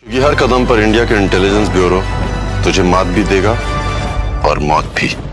क्योंकि हर कदम पर इंडिया के इंटेलिजेंस ब्यूरो तुझे मात भी देगा और मौत भी।